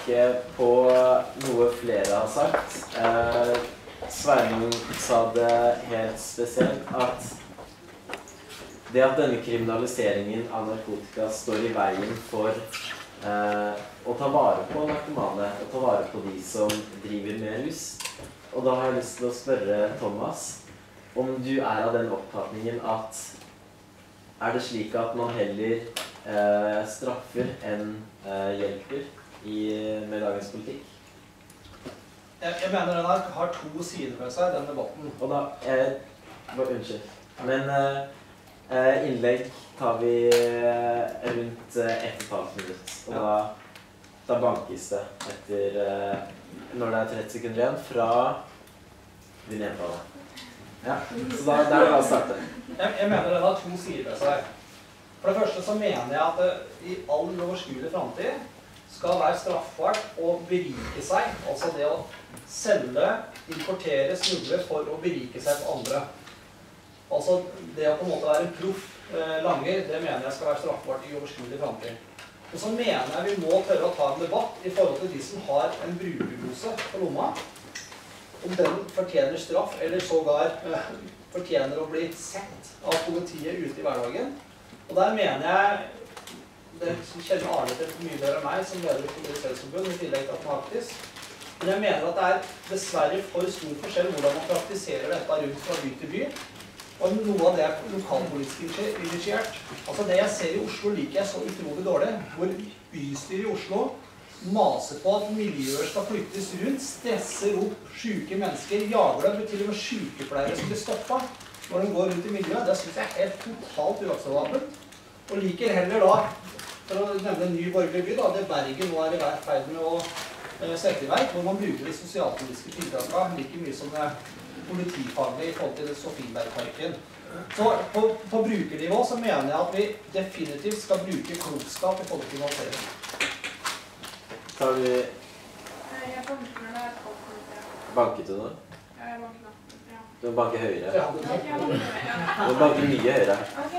tilbake på noe flere har sagt. Sveinung sa det helt spesielt, at det at denne kriminaliseringen av narkotika står i veien for å ta vare på narkomane, og ta vare på de som driver med rus. Og da har jeg lyst til å spørre Thomas, om du av den oppfatningen at det slik at man heller straffer enn hjelper med dagens politikk? Jeg mener den har to sider ved seg, den debatten. Og da, unnskyld, men innlegg tar vi rundt 1,5 minutt, og da bankes det etter, når det 30 sekunder igjen, fra din hjemtale. Ja, så da det bare å starte. Jeg mener den har to sider ved seg. For det første så mener jeg at det i all overskuelig fremtid skal være straffbart å berike seg, altså det å selge, importere, smugle for å berike seg på andre. Altså det å på en måte være en proff langer, det mener jeg skal være straffbart i overskuelig fremtid. Og så mener jeg vi må tørre å ta en debatt i forhold til de som har en brukerdose på lomma, om den fortjener straff, eller sågar fortjener å bli sett av politiet ute i hverdagen. Og der mener jeg, det kjenner Arne til mye bedre enn meg, som leder i Politiets Fellesforbund, i tillegg til Atmatis. Men jeg mener at det dessverre for stor forskjell hvordan man praktiserer dette rundt fra by til by. Og noe av det lokalpolitisk initiert. Altså det jeg ser i Oslo liker jeg så utrolig dårlig, hvor bystyret i Oslo maser på at miljøer skal flyttes rundt, stresser opp syke mennesker, jager dem, til og med sykepleiere som blir stoppet når de går rundt i miljøet. Det synes jeg helt totalt uakseptabelt. Og liker heller da, for å nevne en ny borgerlig by, det Bergen nå i ferd med å sette i verk, hvor man bruker de sosialpolitiske tiltakene like mye som det politifaglige i forhold til Sofienbergparken. Så på brukernivå så mener jeg at vi definitivt skal bruke klokskap i forhold til kriminalisering. Tar du... Jeg banker når det kaldt. Banket du nå? Ja, jeg banker nå. Ja. Du må banke høyere. Ja. Du må banke mye høyere.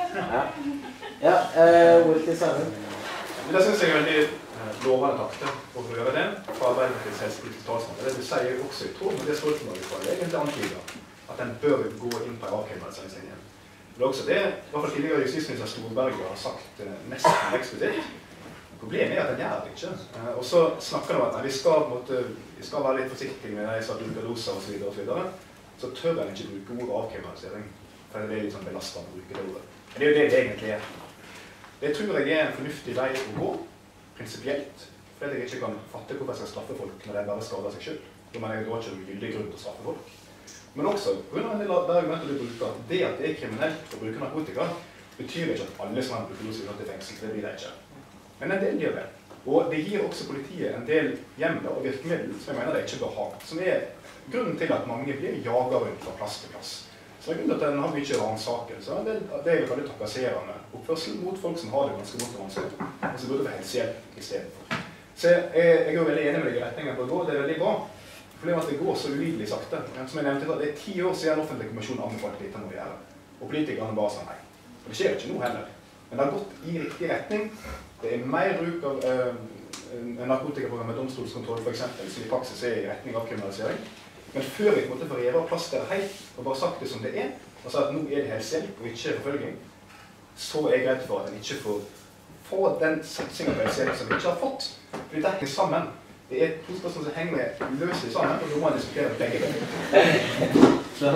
Ja, ordet til Sveinung. Det synes jeg veldig lovende takter for å gjøre det fra Arbeiderpartiets helsepolitiske talsmann. Det vil si også i tråd med det Stoltenberg-utvalget egentlig antyder, at den bør gå inn på avkriminaliseringslinjen. Det er også det, i hvert fall tidligere justisminister Storberget har sagt nesten eksplisitt. Problemet at den gjør det ikke. Og så snakker de om at vi skal være litt forsiktige med de som bruker doser og så videre, så tør en ikke bruke ordet avkriminalisering, for det er litt sånn belastende å bruke det ordet. Men det er jo det det egentlig er. Det tror jeg en fornuftig vei å gå, prinsipielt, fordi jeg ikke kan fatte hvorfor jeg skal straffe folk når de bare skader seg selv. Da mener jeg da ikke noen gyldig grunn til å straffe folk. Men også, på grunn av en del av argumenter du bruker, det at det er kriminelt å bruke narkotika, betyr ikke at alle som har bruker doser til fengsel, det blir det ikke. Men en del gjør det. Og det gir også politiet en del hjemler og virkemidler som jeg mener de ikke bør ha, som er grunnen til at mange blir jaget rundt fra plass til plass. Så det er grunnen til at den har mye ransakelse. Det er jo veldig trakasserende oppførsel mot folk som har det ganske vondt og vanskelig, og så burde det være helsehjelp i stedet for. Så jeg er jo veldig enig med deg i retningen på å gå, det er veldig bra. Problemet er at det går så ulidelig sakte. Som jeg nevnte, det er 10 år siden offentlig kommisjon anbefalte dette må vi gjøre. Og politikerne bare sa nei. Og det skjer ikke nå heller. Men det har gått i riktig retning. Det er mer bruk av narkotikaprogram med domstolskontroll for eksempel, som i praksis er i retning av kriminalisering. Men før vi måtte få revet plass til det helt, og bare sagt det som det er, og sa at nå er det helsehjelp og ikke forfølging, så er jeg redd for at en ikke får den satsingen på helsehjelp som vi ikke har fått. For det henger sammen. Det er to spørsmål som henger uløselig sammen, og nå må man diskutere begge.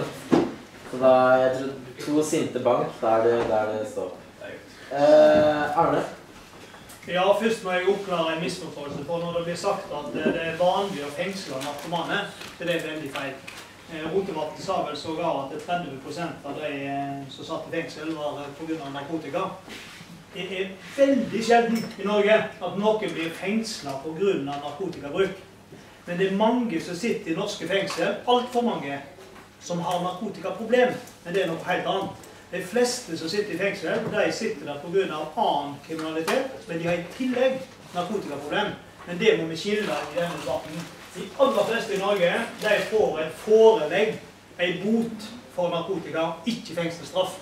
Så da, jeg tror 2 sinte bank, der det står. Arne? Ja, først må jeg oppklare en misforståelse for når det blir sagt at det er vanlig å fengsle narkomane. Det er veldig feil. Rotevatn sa vel sågar at 30% av de som satt i fengsel var på grunn av narkotika. Det er veldig sjelden i Norge at noen blir fengslet på grunn av narkotikabruk. Men det er mange som sitter i norske fengsel, alt for mange, som har narkotikaproblem. Men det er noe helt annet. De fleste som sitter i fengsel, de sitter der på grunn av annen kriminalitet, men de har i tillegg narkotikaproblem. Men det må vi skille i denne debatten. De aller fleste i Norge, de får et forelegg, en bot for narkotika, ikke fengselsstraff.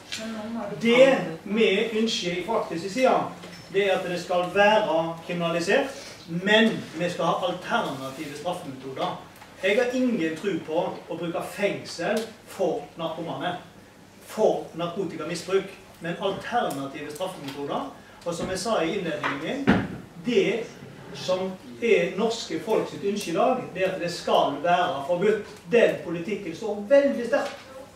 Det vi ønsker faktisk i siden, det er at det skal være kriminalisert, Men vi skal ha alternative straffemetoder. Jeg har ingen tro på å bruke fengsel for narkomane, for narkotikamisbruk, men alternative straffemetoder. Og som jeg sa i innledningen min, det som norske folk sitt ønske i dag, det at det skal være forbudt. Den politikken står veldig sterkt.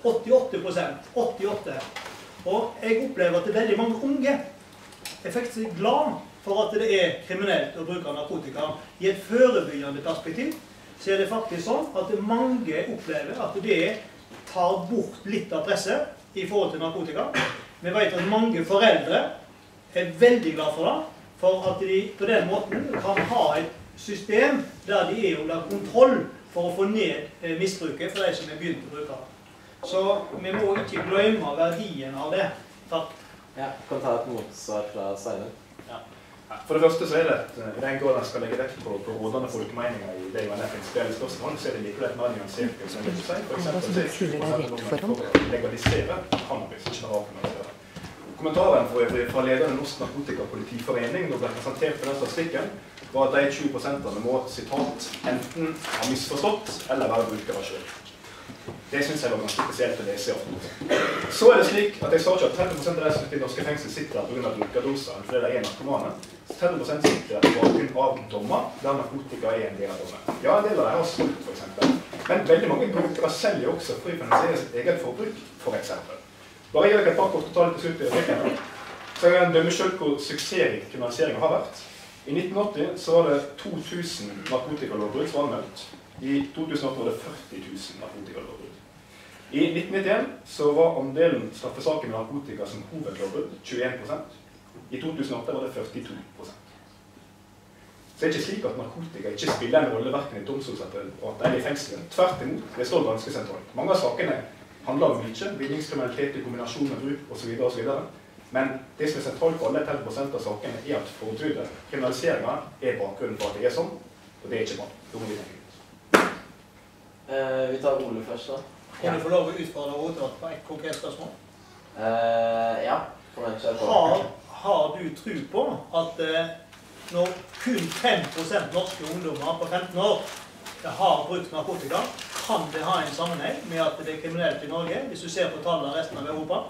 88%. 88%. Og jeg opplever at det er veldig mange unge er faktisk glad for at det kriminelt å bruke narkotika. I et forebyggende perspektiv så det faktisk sånn at mange opplever at det tar bort litt av presset i forhold til narkotika. Vi vet at mange foreldre veldig glad for det, for at de på den måten kan ha et system der de under kontroll for å få ned misbruket for de som begynt å bruke det. Så vi må ikke glemme verdien av det. Takk. Ja, kan ta et motsvar fra Sveinung. Ja. For det første så det, i den grad en skal legge vekt på rådende folkemeninger i det UNF prinsipielle spørsmål, så det likevel et mer nyansert som jeg vil si. For eksempel for å legalisere cannabis, ikke narkotikamisere. Kommentaren fra lederen i Norsk Narkotikapolitiforening når ble presentert på den statistikken, var at de 20% må, citat, enten ha misforstått eller være brukere selv. Det synes jeg var ganske spesielt å lese i Aftenposten. Så det slik at jeg sa ikke at 30% av de som sitter i norske fengsel sitter der på grunn av brukerdoser, fordi de narkomane. 30% sitter der på bakgrunn av dommer, der narkotika en del av dommer. Ja, en del av dem har solgt, for eksempel. Men veldig mange brukere selger også for å finansiere sitt eget forbruk, for eksempel. Bare gjør jeg et par korte tall til slutt i replikken. Så jeg dømmer selv hvor suksessrik kriminaliseringen har vært. I 1980 så var det 2000 narkotikalovbrudd som var anmeldt. I 2008 var det 40 000 narkotikalovbrudd. I 1991 så var andelen straffesaker med narkotika som hovedlovbrudd 21%. I 2008 var det 42%. Så det ikke slik at narkotika ikke spiller en rolle hverken i domstolsretten og i fengselen. Tvert imot, det står ganske sentralt. Mange av sakene handler om mye, vinningskriminalitet i kombinasjon med bruk osv. osv. Men det som sentralt for alle 30% av sakene at forbudet, kriminaliseringen, bakgrunnen for at det sånn, og det ikke bra. Da må vi tenke ut. Vi tar Ole først da. Kan du få lov å utfordre Rotevatn på et konkret spørsmål? Ja, kan jeg kjøre på. Har du tro på at når kun 5% norske ungdommer på 15 år har brukt narkotika, kan det ha en sammenheng med at det kriminelt i Norge, hvis du ser på tallene resten av Europa?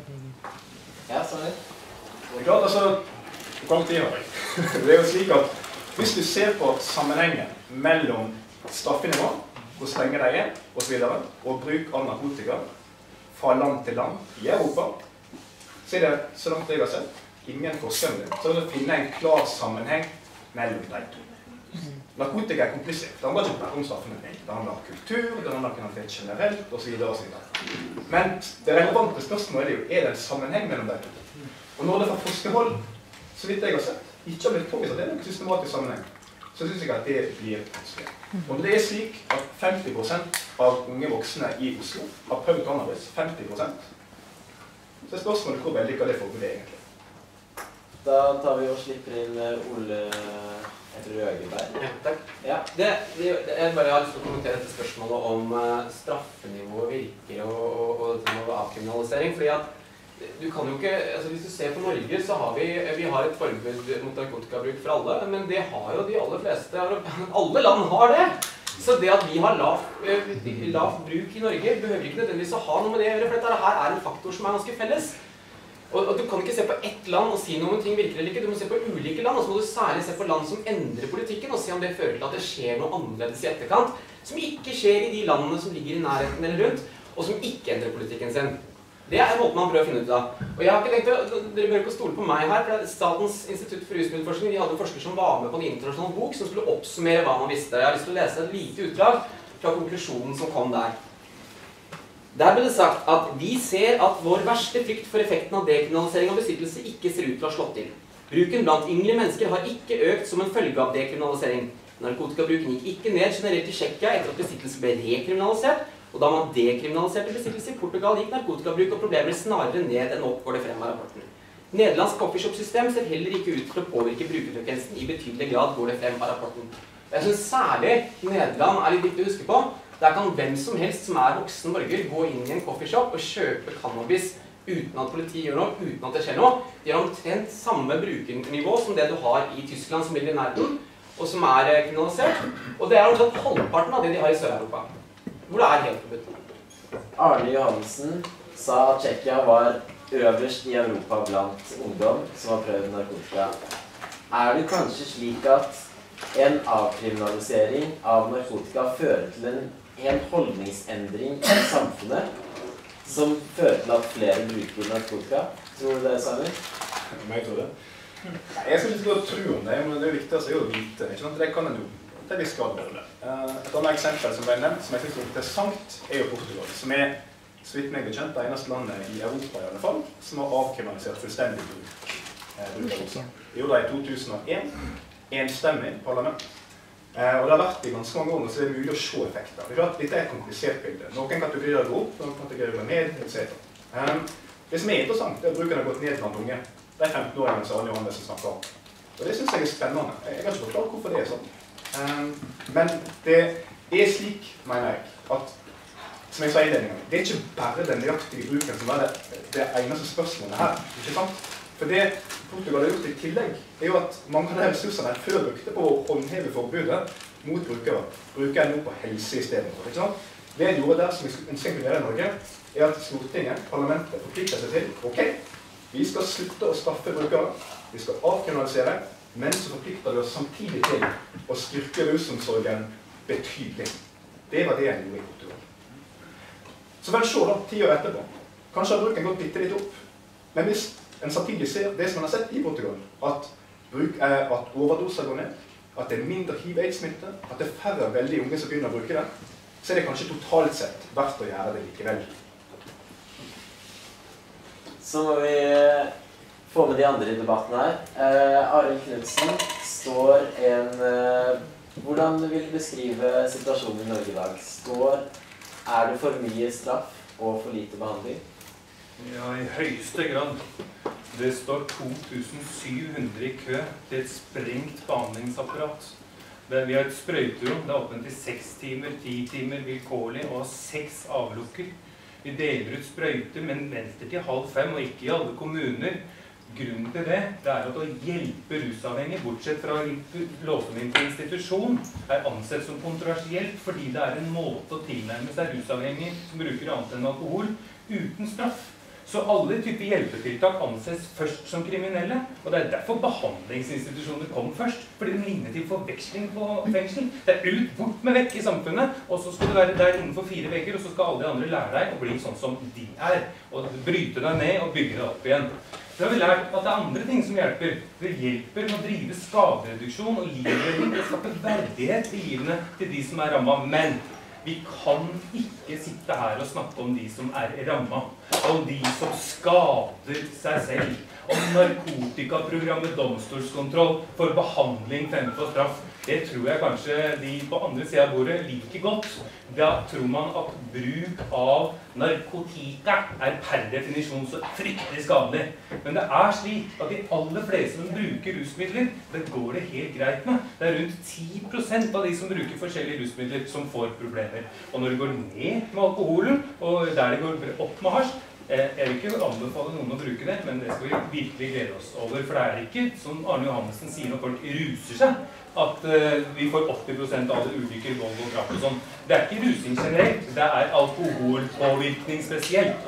Ja, sånn Det klart, altså, hvor lang tid har jeg? Det jo slik at hvis du ser på sammenhengen mellom straffenivå, hvor strenge de og så videre, og bruk av narkotika fra land til land i Europa, så det, så langt jeg har sett, ingen forskjell. Så vil du finne en klar sammenheng mellom de to. Narkotika komplisert. Det handler ikke bare om straffenivå. Det handler om kultur, det handler om kriminalitet generelt, og så videre og så videre. Men det relevante spørsmålet jo, det en sammenheng mellom de to? Og når det fra forskerhold, så vidt jeg har sett, ikke har blitt påvist at det noen systematisk sammenheng, så synes jeg at det blir vanskelig. Og det slik at 50% av unge voksne i Oslo har prøvd cannabis, 50%. Så spørsmålet hvor veldig det forbudet egentlig. Da tar vi og slipper inn Ole Røgeberg. Ja, takk. Ja, jeg bare har lyst til å kommentere dette spørsmålet om straffenivået virker og dette med avkriminalisering, fordi at du kan jo ikke, altså hvis du ser på Norge så har vi har et forbud mot narkotikabruk for alle, men det har jo de aller fleste, alle land har det. Så det at vi har lavt bruk i Norge behøver ikke nødvendigvis å ha noe med det å gjøre, for dette her en faktor som ganske felles. Og du kan ikke se på ett land og si noe om ting virker eller ikke, du må se på ulike land, og så må du særlig se på land som endrer politikken og se om det fører til at det skjer noe annerledes i etterkant, som ikke skjer i de landene som ligger i nærheten eller rundt, og som ikke endrer politikken sin. Det en måte man prøver å finne ut av. Og jeg har ikke tenkt å, dere bør ikke stole på meg her, for det Statens institutt for rusmiddelforskning, de hadde en forsker som var med på en internasjonal bok som skulle oppsummere hva man visste. Jeg har lyst til å lese et lite utdrag fra konklusjonen som kom der. Der ble det sagt at vi ser at vår verste frykt for effekten av dekriminalisering av besittelse ikke ser ut til å ha slått til. Bruken blant yngre mennesker har ikke økt som en følge av dekriminalisering. Narkotikabruken gikk ikke ned generelt i Tsjekkia etter at besittelse ble rekriminalisert, og da man dekriminaliserte besittelse i Portugal, gikk narkotikabruk og problemer snarere ned enn opp, går det frem av rapporten. Nederlands coffeeshop-system ser heller ikke ut til å påvirke brukerfrekvensen i betydelig grad, går det frem av rapporten. Jeg synes særlig Nederland litt viktig å huske på. Der kan hvem som helst som voksen borger gå inn i en coffeeshop og kjøpe cannabis uten at politiet gjør noe, uten at det skjer noe. De har omtrent samme brukernivå som det du har i Tyskland som ligger i nærheten. og som kriminalisert. Og det omtrent halvparten av det de har i Sør-Europa, hvor det helt forbudt. Arne Johansen sa at Tsjekkia var øverst i Europa blant ungdom som har prøvd narkotika. Det kanskje slik at en avkriminalisering av narkotika fører til en holdningsendring i samfunnet, som fører til at flere bruker narkotika? Tror du det, Simon? Jeg tror det. Jeg skal ikke tro om det, men det viktig å vite. Ikke sant? Det kan en jo til viss grad gjøre det. Et annet eksempel som ble nevnt, som jeg synes er interessant, jo Portugal, som så vidt meg bekjent, det eneste landet i Europa i alle fall, som har avkriminalisert fullstendig bruk av rosa. Vi gjorde det i 2001, enstemmig i parlament. Og det har vært i ganske mange år, så det mulig å se effekter. Det er klart, dette et komplisert bilde. Noen kategorier går opp, noen kategorier går ned, etc. Det som interessant, at bruken har gått ned blant unge. Det 15-åringene som Arne Johansen snakker om. Og det synes jeg spennende. Jeg kan ikke forklare hvorfor det sånn. Men det slik, mener jeg, at som jeg sa i innledningen, det ikke bare den nøyaktige bruken som det eneste spørsmålet her, ikke sant? For det Portugal har gjort i tillegg, jo at mange av de ressursene før brukte på å håndheve forbudet mot brukere, bruker nå på helse i stedet for, ikke sant? Det jeg gjorde der, som vi ønsker å gjøre i Norge, at Stortinget, parlamentet, forplikter seg til, ok, vi skal slutte å straffe brukere, vi skal avkriminalisere, men så forplikter vi oss samtidig til å styrke rusomsorgen betydelig. Det var det jeg gjorde i Portugal. Så vel se da, 10 år etterpå. Kanskje har bruken gått bitte litt opp. Men hvis en samtidig ser det som man har sett i Portugal, at overdoser går ned, at det mindre HIV-AIDS-smitte, at det færre veldig unge som begynner å bruke det, så det kanskje totalt sett verdt å gjøre det likevel. Så må vi få med de andre i debatten her. Arild Knudsen står hvordan vil du beskrive situasjonen i Norge i dag? Det for mye straff og for lite behandling? Ja, i høyeste grad. Det står 2700 i kø til et sprengt behandlingsapparat. Vi har et sprøyterom, det åpent i 6 timer, 10 timer, vilkårlig, og 6 avlukker. Vi deler ut sprøyter, men venter til 4:30, og ikke i alle kommuner. Grunnen til det at å hjelpe rusavhengig, bortsett fra låsen til institusjon, ansett som kontroversielt, fordi det en måte å tilnærme seg rusavhengig som bruker annet enn alkohol, uten straff. Så alle typer hjelpetiltak anses først som kriminelle, og det derfor behandlingsinstitusjoner kom først, fordi de ligner til forveksling på fengsel. Det ut, bort med vekk i samfunnet, og så skal du være der innenfor 4 vegger, og så skal alle de andre lære deg å bli sånn som de og bryte deg ned og bygge deg opp igjen. Så har vi lært at det andre ting som hjelper. Det hjelper med å drive skadereduksjon og livredning, og skape verdighet i livene til de som rammet. Men vi kan ikke sitte her og snakke om de som rammet, om de som skader seg selv, om narkotikaprogrammet domstolskontroll for behandling fremfor straff. Det tror jeg kanskje de på andre siden av bordet liker godt. Da tror man at bruk av narkotika per definisjon så fryktelig skadelig. Men det slik at de aller fleste som bruker rusmidler, det går det helt greit med. Det rundt 10% av de som bruker forskjellige rusmidler som får problemer. Og når det går ned med alkoholen, og der det går opp med hasj, jeg vil ikke anbefale noen å bruke det, men det skal vi virkelig glede oss over. For det ikke, som Arne Johansen sier når folk ruser seg, at vi får 80% av alle ulykker, vold og drap og sånn. Det ikke rusing generelt, det alkoholpåvirkning spesielt.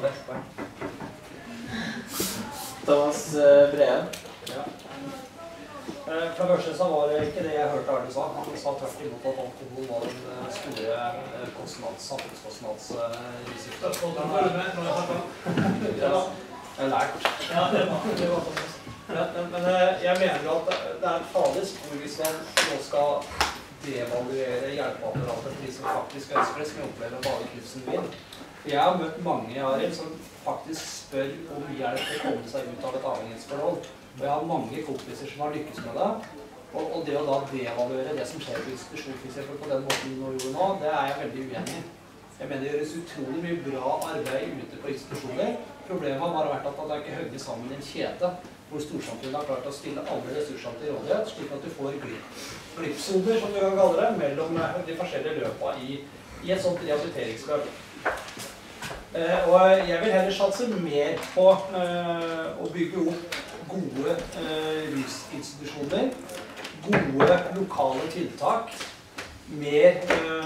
Thomas Breen. Ja. For det første så var det ikke det jeg hørte Arne sa. Han sa tvert imot at alkohol var den store samfunnskostnadsrisiko. Den var du med når jeg snakket. Jeg har lært. Ja, det var faktisk. Men jeg mener at det et farlig spor hvis man nå skal devaluere hjelpeapparatet for de som faktisk ønsker det, som jeg opplever bare Knudsen min. Jeg har møtt mange Arild, som faktisk spør om hjelp til å komme seg ut av et avhengighetsforhold. Og jeg har mange kompiser som har lykkes med det. Og det å da devaluere det som skjer på institusjon, for eksempel, på den måten vi nå gjorde nå, det jeg veldig uenig i. Jeg mener det gjøres utrolig mye bra arbeid ute på institusjoner. Problemet har bare vært at det ikke høyde sammen i en kjede, hvor storsamfunnet har klart å stille alle ressursene til rådighet, slik at du får glippsoner, som du kan kalle det, mellom de forskjellige løpene i et sånt rehabiliteringsløp. Og jeg vil heller satse mer på å bygge opp gode rusinstitusjoner, gode lokale tiltak, mer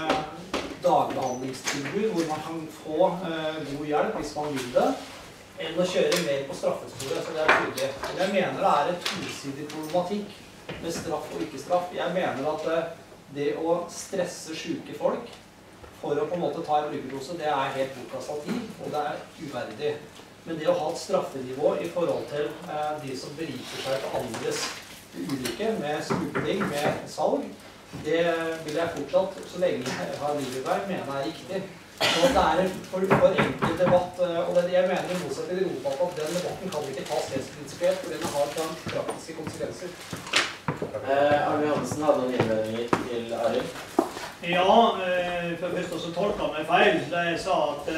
dagbehandlingstilbud hvor man kan få god hjelp hvis man vil det, enn å kjøre mer på straffesporet, så det tydelig. Men jeg mener det en tosidig problematikk med straff og ikke straff. Jeg mener at det å stresse syke folk for å på en måte ta en brukerdose, det helt bortkastet tid, og det uverdig. Men det å ha et straffenivå i forhold til de som beriker seg på andres ulykke med smugling, med salg, det vil jeg fortsatt, så lenge jeg har livet mene riktig. Så det en for enkel debatt, og jeg mener i motsatt til Europa at den debatten kan ikke tas helt prinsipielt, for den har praktiske konsekvenser. Arne Johansen hadde noen innvendinger til Arild. Ja, for først så tolket jeg meg feil da jeg sa at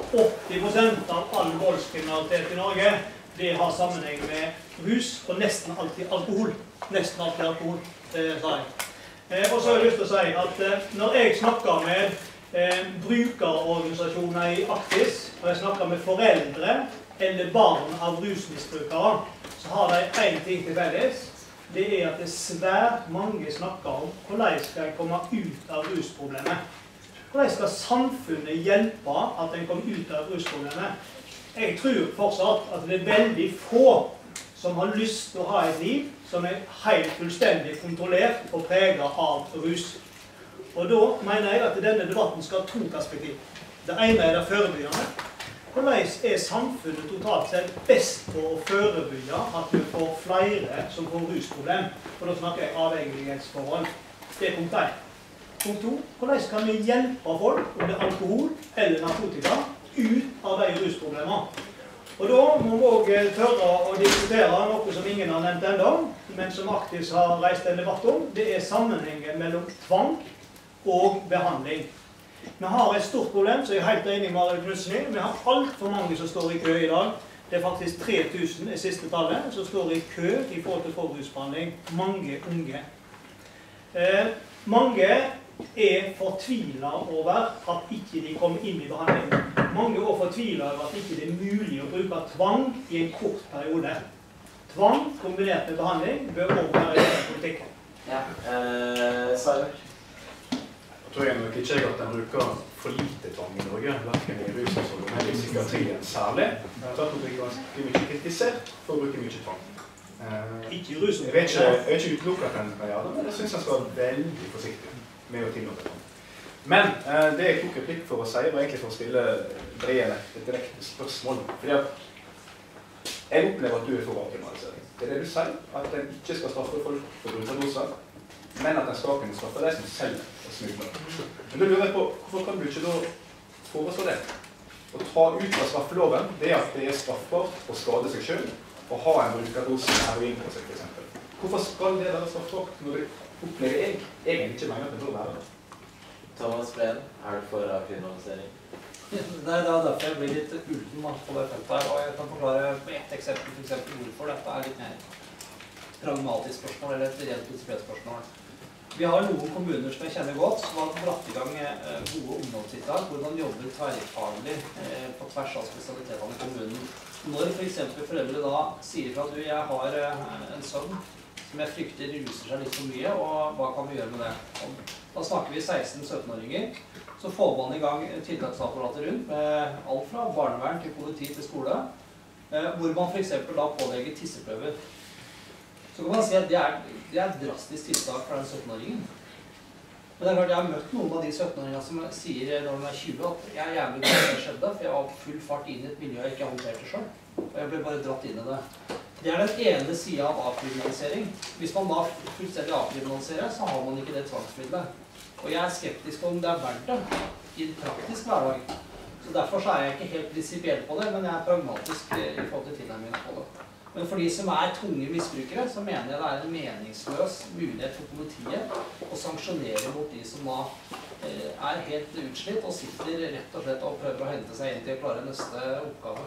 80% av all voldskriminalitet i Norge, det har sammenheng med rus og nesten alltid alkohol. Nesten alltid alkohol, sa jeg. Og så har jeg lyst til å si at når jeg snakker med brukerorganisasjoner i Actis, og jeg snakker med foreldre eller barn av rusmisbrukere, så har de en ting til felles. Det at det svært mange snakker om hvordan skal jeg komme ut av rusproblemet. Hvordan skal samfunnet hjelpe at en kommer ut av rusproblemet? Jeg tror fortsatt at det veldig få som har lyst til å ha et liv som helt fullstendig kontrollert og preget av rus. Og da mener jeg at denne debatten skal ha 2 perspektiv. Det ene det forebyggende. Hvordan samfunnet totalt sett best på å forebygge at vi får flere som får rusproblem? Og da snakker jeg avhengighetsforhold. Det punkt 1. Punkt 2. Hvordan kan vi hjelpe folk, om det alkohol eller narkotika, ut av de rusproblemene? Og da må vi også tørre å diskutere noe som ingen har nevnt enda, men som Actis har reist en debatt om. Det sammenhengen mellom tvang og behandling. Vi har et stort problem, så jeg helt enig med Arild Knudsen i. Vi har alt for mange som står i kø i dag. Det faktisk 3000 siste tallet som står i kø i forhold til rusbehandling. Mange unge. Mange fortvilet over at ikke de kommer inn i behandling. Mange fortvilet over at ikke det mulig å bruke tvang i en kort periode. Tvang kombinert med behandling bør også være i politikken. Ja, Sarek. Jeg tror nok ikke at en bruker for lite tvang i Norge, hverken i rusomsorgen eller i psykiatrien særlig. Jeg har tatt noe ganske mye kritisert for å bruke mye tvang. Ikke i rusomsorgen. Jeg vet ikke utelukket at en kan gjøre det, men jeg synes en skal være veldig forsiktig med å tillate tvang. Men det jeg tok replikk for å si, var egentlig for å stille et direkte spørsmål. Fordi at jeg opplever at du for avkriminalisering. Det det du sier, at en ikke skal straffe folk for brukerdoser, men at en skal kunne straffe de som selger og smugler. Men da lurer jeg på, hvorfor kan du ikke da foreslå det? Å ta ut av straffeloven, det at det straffbart å skade seg selv og ha en brukerdose med heroin på seg, for eksempel. Hvorfor skal det være straffbart når du opplever jeg egentlig ikke mener at det bør være det? Thomas Breen, du for avkriminalisering? Nei, det derfor jeg blir litt ulten på det feltet her, og jeg kan forklare på ett eksempel, for eksempel hvorfor dette litt mer pragmatisk spørsmål, eller et rent prinsipielt spørsmål. Vi har noen kommuner som jeg kjenner godt, som har dratt i gang gode ungdomstiltak, hvor man jobber tverrfaglig på tvers av spesialitetene i kommunen. Når for eksempel foreldre da sier fra at jeg har en sønn som jeg frykter ruser seg litt for mye, og hva kan vi gjøre med det? Og da snakker vi 16-17-åringer, så får man i gang tiltaksapparatet rundt med alt fra barnevern til politi til skole, hvor man for eksempel da pålegger tisseprøver. Så kan man si at det er et drastisk tiltak for den 17-åringen. Men det er klart, jeg har møtt noen av de 17-åringene som sier når de er 20 at jeg jævlig glad det skjedde, for jeg var full fart inn i et miljø jeg ikke håndterte selv, og jeg ble bare dratt inn i det. Det er den ene siden av avkriminalisering. Hvis man da fullstendig avkriminaliserer, så har man ikke det tvangsmiddelet. Og jeg er skeptisk om det er verdt det i en praktisk hverdag. Så derfor så er jeg ikke helt prinsipiell på det, men jeg er pragmatisk i forhold til tilnærmingen på det. Men for de som er tunge misbrukere, så mener jeg det er en meningsløs mulighet for politiet å sanksjonere mot de som da er helt utslitt og sitter rett og slett og prøver å hente seg inn til å klare neste oppgave.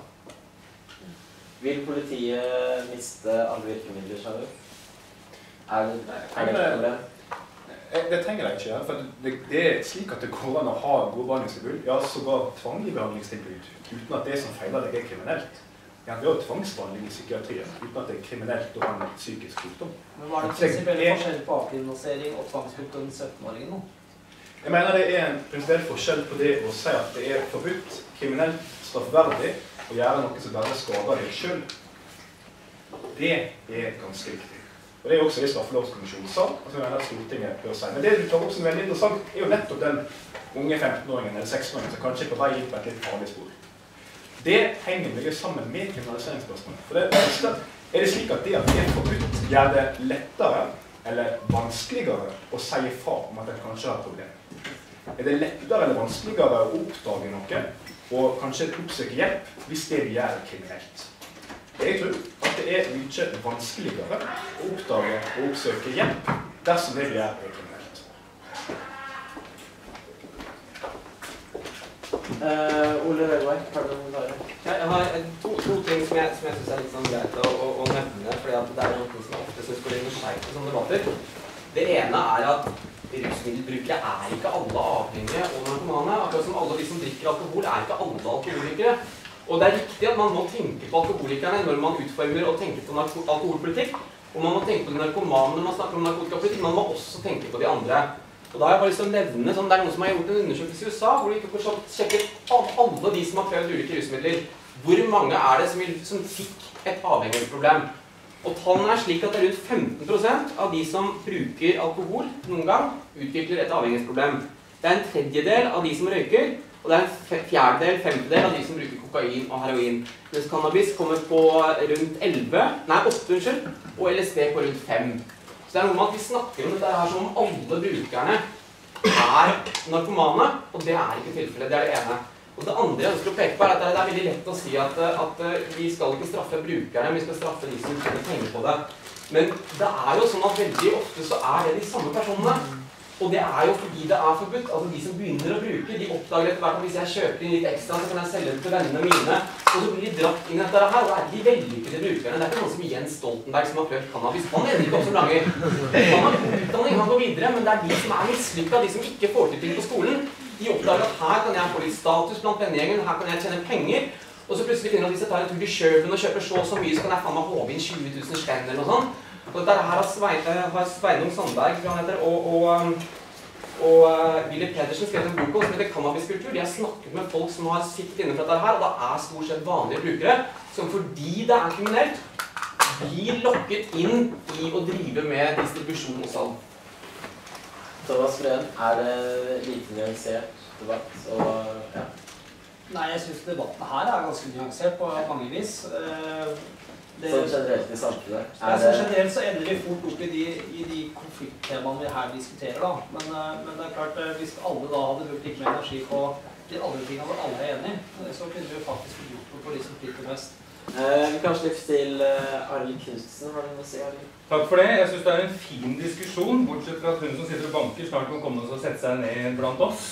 Vil politiet miste alle virkemidler, sa du? Er det et problem? Det trenger jeg ikke gjøre, for det er slik at det går an å ha gode behandlingstilbud, ja, sågar tvang i behandlingstilbud, uten at det som feiler deg er kriminelt. Ja, det er jo tvangsbehandling i psykiatrien, uten at det er kriminelt å ha en psykisk sykdom. Men hva er det prinsipielle forskjell på avkriminalisering og tvangsbruk av 17-åringen nå? Jeg mener det er en prinsipiell forskjell på det å si at det er forbudt, kriminelt, straffverdig, å gjøre noe som bare skader deg selv. Det er ganske viktig. Og det er også det straffelovskommisjonen sa, altså jeg mener at Stortinget bør si. Men det du tar opp som er veldig interessant, er jo nettopp den unge 15-åringen eller 16-åringen som kanskje er på vei inn på et litt farlig spor. Det henger mye sammen med kriminaliseringsspørsmålet. For det første er det slik at det er forbudt gjør det lettere eller vanskeligere å si ifra om at en kanskje har et problem. Er det lettere eller vanskeligere å oppdage noe og kanskje oppsøke hjelp hvis det vi gjør er kriminelt? Jeg tror at det er mye vanskeligere å oppdage og oppsøke hjelp dersom det vi gjør er kriminelt. Ole Rødvei, har du noen kommentarer? Jeg har to ting som jeg synes er litt sånn greit å nevne, fordi at det er noe som jeg ofte synes går inn og skjeit i sånne debatter. Det ene er at rusmiddelbrukere er ikke alle avhengige og narkomane. Akkurat som alle de som drikker alkohol er ikke alle alkoholikere. Og det er riktig at man må tenke på alkoholikerne når man utformer og tenker på alkoholpolitikk. Og man må tenke på de narkomane når man snakker om narkotikapolitikk. Man må også tenke på de andre. Og da har jeg bare lyst til å nevne, sånn, det er noen som har gjort en undersøkelse i USA, hvor de ikke får sjekket alle de som har prøvd ulike rusmidler. Hvor mange er det som fikk et avhengighetsproblem? Og tallene er slik at det er rundt 15% av de som bruker alkohol noen gang, utvikler et avhengighetsproblem. Det er en tredjedel av de som røyker, og det er en femtedel av de som bruker kokain og heroin. Mens cannabis kommer på rundt 8, og LSD på rundt 5. Så det er noe med at vi snakker om dette her som om alle brukerne er narkomane, og det er ikke tilfellet, det er det ene. Og det andre jeg ønsker å peke på er at det er veldig lett å si at vi skal ikke straffe brukerne, vi skal straffe de som tjener penger på det. Men det er jo sånn at veldig ofte så er det de samme personene. Og det er jo fordi det er forbudt. Altså de som begynner å bruke, de oppdager etter hvert at hvis jeg kjøper inn litt ekstra, så kan jeg selge det til vennene mine. Og så blir de dratt inn etter det her, og det er de vellykkede brukerne. Det er ikke noen som Jens Stoltenberg som har prøvd cannabis. Han ender ikke opp som langer. Han har utdanning, han går videre, men det er de som er mislykket, de som ikke får til ting på skolen. De oppdager at her kan jeg få litt status blant vennegjengen, her kan jeg tjene penger. Og så plutselig finner de at hvis jeg tar en tur til Kjøben og kjøper så mye, så kan jeg faen meg håve inn 20 000 spenn eller noe sånt. Og dette her har Sveinung Sandberg, tror han heter, og Willy Pedersen skrev en bok som heter Cannabiskultur. De har snakket med folk som har sittet inne for dette her, og det er stort sett vanlige brukere som fordi det er kriminelt, blir lokket inn i å drive med distribusjon og salg. Thomas Breen, er det lite nyansert debatt? Og, ja. Nei, jeg synes debatten her er ganske nyansert på mange vis. Sånn generelt i samfunnet? Generelt så ender vi fort opp i de konflikttemaene vi her diskuterer da. Men det er klart, hvis alle da hadde brukt litt mer energi på de andre tingene hvor alle er enige, så kunne vi faktisk gjort noe på de som flytter mest. Vi kan slippe til Arild Knudsen. Har du noe å si, Arild? Takk for det. Jeg synes det er en fin diskusjon, bortsett fra at hun som sitter og banker snart må komme og sette seg ned blant oss.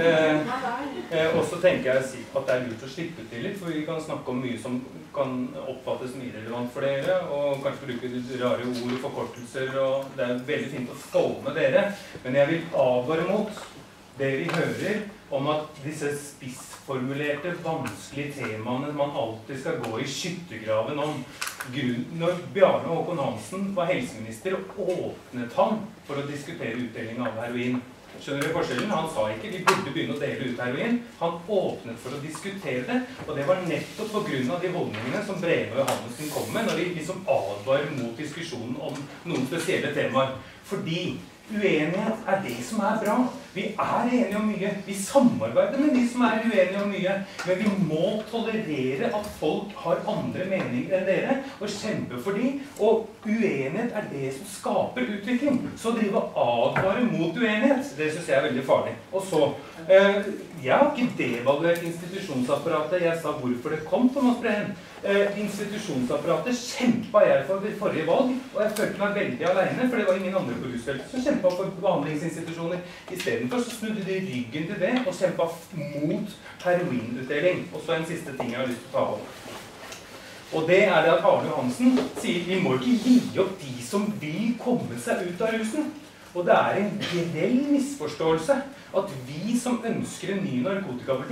Og så tenker jeg at det er lurt å slippe til litt, for vi kan snakke om mye som kan oppfattes mye relevant for dere, og kanskje bruke litt rare ord og forkortelser, og det er veldig fint å få med dere. Men jeg vil advare mot det vi hører om at disse spissformulerte, vanskelige temaene man alltid skal gå i skyttergraven om. Når Bjarne Håkon Hansen var helseminister, åpnet han for å diskutere utdeling av heroin. Skjønner du forskjellen? Han sa ikke vi burde begynne å dele ut heroin. Han åpnet for å diskutere det, og det var nettopp på grunn av de holdningene som Breve og Johannessen kom med, når de liksom advarer mot diskusjonen om noen spesielle temaer. Fordi uenighet er det som er bra. Vi er enige om mye. Vi samarbeider med de som er uenige om mye. Men vi må tolerere at folk har andre meninger enn dere, og kjempe for de. Og uenighet er det som skaper utvikling. Så drive advare mot uenighet, det synes jeg er veldig farlig. Og så, jeg har ikke devaluert institusjonsapparatet. Jeg sa hvorfor det kom, Thomas Breen. Institusjonsapparatet kjempet jeg for ved forrige valg, og jeg følte meg veldig alene, for det var ingen andre på rusfeltet som kjempet for behandlingsinstitusjoner. I stedet for så snudde de ryggen til det og kjempet mot heroinutdeling. Og så en siste ting jeg har lyst til å ta opp. Og det er det at Arne Johansen sier vi må ikke gi opp de som vil komme seg ut av rusen. Og det er en grell misforståelse at vi som ønsker en ny narkotikapolitikk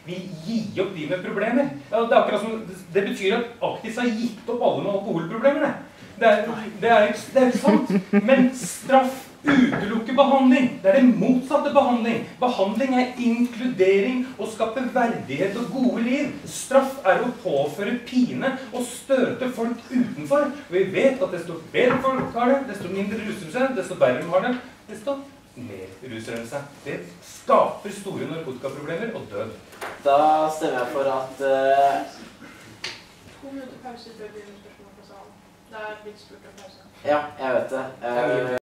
vil gi opp de med problemer. Ja, det er akkurat som, det betyr at Actis har gitt opp alle med alkoholproblemene. Det er ikke sant, men straff utelukker behandling. Det er det motsatte behandling. Behandling er inkludering og skape verdighet og gode liv. Straff er å påføre pine og støte folk utenfor. Vi vet at desto bedre folk har det, desto mindre ruser seg, desto verre de har det, desto mer ruser de seg. Det skaper store narkotikaproblemer og død. Da stemmer jeg for at 2 minutter pause før vi begynner spørsmål på salen. Det er blitt spurt om pause. ja, jeg vet det.